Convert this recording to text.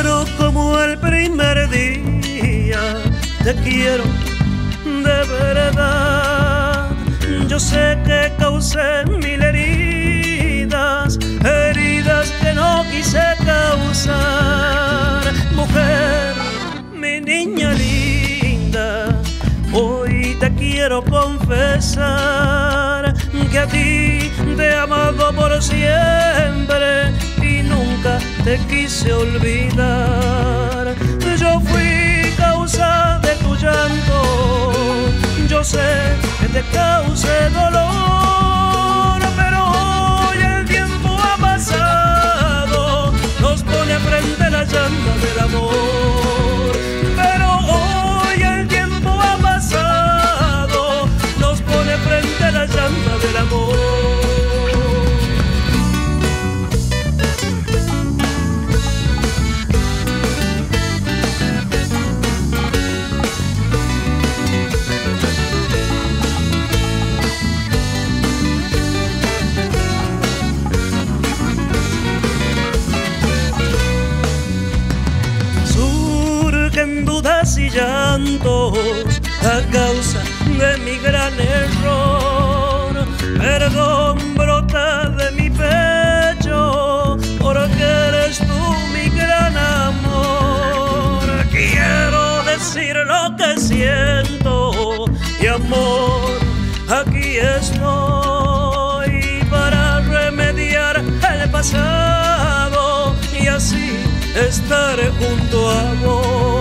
quiero como el primer día, te quiero de verdad. Yo sé que causé mil heridas, heridas que no quise causar. Mujer, mi niña linda, hoy te quiero confesar que a ti te he amado por siempre y nunca te quise olvidar. Yo fui causa de tu llanto, yo sé que te causé dolor, pero hoy el tiempo ha pasado, nos pone frente la llanta del amor. Pero hoy el tiempo ha pasado, nos pone frente la llanta del amor. Dudas y llantos a causa de mi gran error. Perdón brota de mi pecho porque eres tú mi gran amor. Quiero decir lo que siento y amor, aquí estoy para remediar el pasado y así estar junto a vos.